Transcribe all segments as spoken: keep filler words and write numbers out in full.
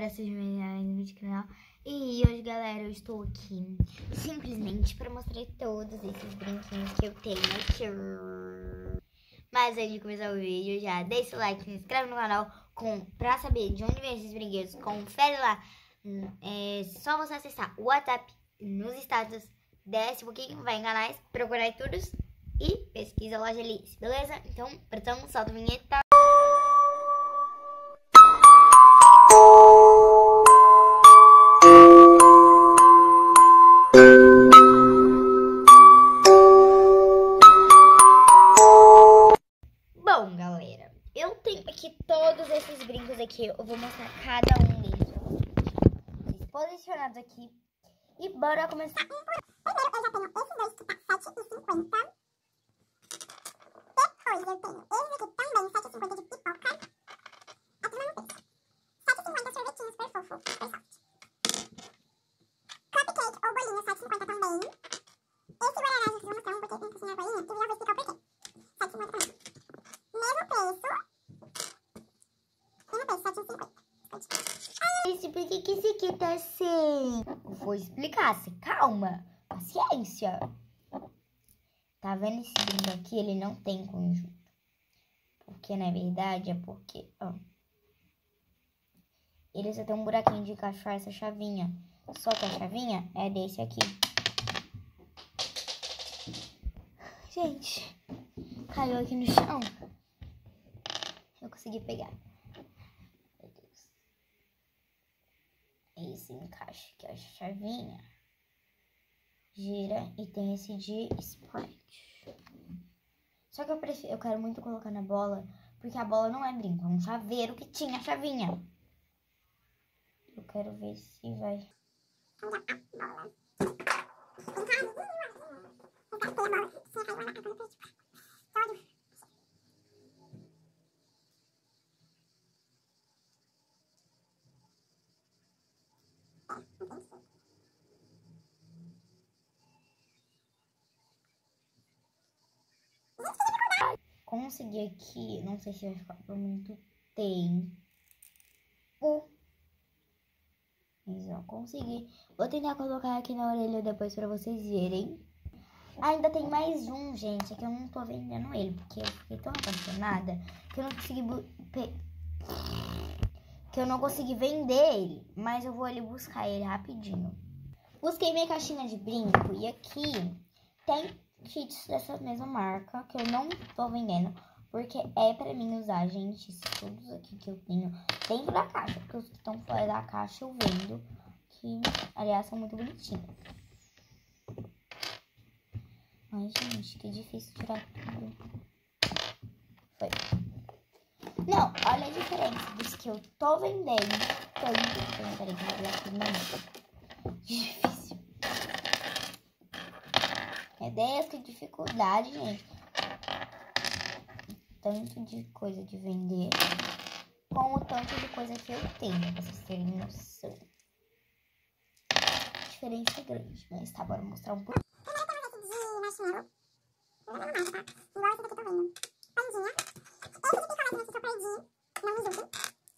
galera, sejam bem-vindos no vídeo do canal. E hoje, galera, eu estou aqui simplesmente para mostrar todos esses brinquinhos que eu tenho aqui. Mas antes de começar o vídeo, já deixa o like, se inscreve no canal com, pra saber de onde vem esses brinquedos. Confere lá, é só você acessar o WhatsApp nos status, desce um pouquinho, vai em canais, procurar em todos e pesquisa loja Alice, beleza? Então, produção, solta a vinheta. Bom, galera, eu tenho aqui todos esses brincos aqui. Eu vou mostrar cada um deles pra vocês, posicionados aqui. E bora começar. Primeiro eu já tenho esses dois que tá sete e cinquenta. Depois eu tenho esse aqui também, sete e cinquenta de pipoca. Aqui não tem. sete e cinquenta sorvetinhos super fofo, super soft. Cupcake ou bolinho, sete e cinquenta também. Esse guaraná, gente, vou mostrar um porque tem que ensinar a bolinha, que eu já vou explicar o porquê. sete e cinquenta também. Mesmo preço. Mesmo preço, sete e cinquenta. Gente, por que que esse aqui tá assim? Vou explicar, se calma. Paciência. Tá vendo esse brinco aqui? Ele não tem conjunto. Porque, na verdade, é porque, ó. Ele só tem um buraquinho de encaixar essa chavinha. Só que a chavinha é desse aqui. Gente, caiu aqui no chão. Eu consegui pegar. Meu Deus. Esse encaixe aqui, a chavinha. Gira e tem esse de Sprite. Só que eu prefiro, eu quero muito colocar na bola, porque a bola não é brinco, é um chaveiro que tinha a chavinha. Eu quero ver se vai. Consegui aqui, não sei se vai ficar por muito tempo. Mas ó, consegui. Vou tentar colocar aqui na orelha depois pra vocês verem. Ainda tem mais um, gente, é que eu não tô vendendo ele, porque eu fiquei tão apaixonada que eu não consegui que eu não consegui vender ele. Mas eu vou ali buscar ele rapidinho. Busquei minha caixinha de brinco e aqui tem kits dessa mesma marca que eu não tô vendendo, porque é pra mim usar, gente. Esses todos aqui que eu tenho dentro da caixa, porque os que estão fora da caixa eu vendo, que aliás são muito bonitinhos. Ai, gente, que difícil tirar tudo. Foi. Não, olha a diferença dos que eu tô vendendo. Tanto, peraí, que eu vou ver aqui na mão. Difícil. Meu Deus, que dificuldade, gente. Tanto de coisa de vender, com o tanto de coisa que eu tenho, pra vocês terem noção. A diferença é grande, mas tá, bora mostrar um pouco. Primeiro temos esse de marshmallow. Igual esse daqui eu tô vendo. Pandinha. Esse de picolé que eu perdi. Não me julguem.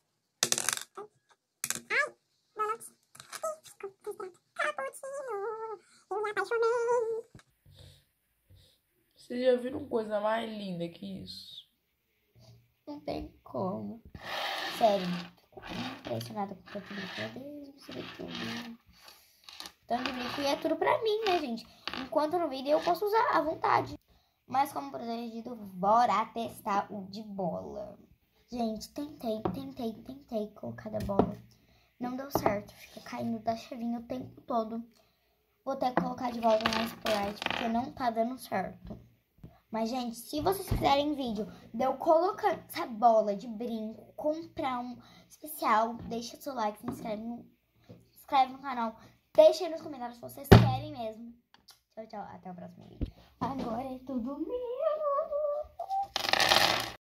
Ai, donut. Ih, ficou frustrado. Cappuccino. Eu me apaixonei. Vocês já viram coisa mais linda que isso? Não tem como. Sério, fico impressionada com tanto brinco. Meu Deus, você vê tudo. Tanto brinco e é tudo pra mim, né, gente? Enquanto no vídeo eu posso usar à vontade. Mas como protegido, bora testar o de bola. Gente, tentei, tentei, tentei colocar da bola. Não deu certo. Fica caindo da chavinha o tempo todo. Vou ter que colocar de volta na Sprite, porque não tá dando certo. Mas, gente, se vocês quiserem vídeo de eu colocando essa bola de brinco, comprar um especial, deixa seu like, se inscreve no, se inscreve no canal. Deixa aí nos comentários se vocês querem mesmo. Tchau, tchau. Até o próximo vídeo. Agora é tudo meu.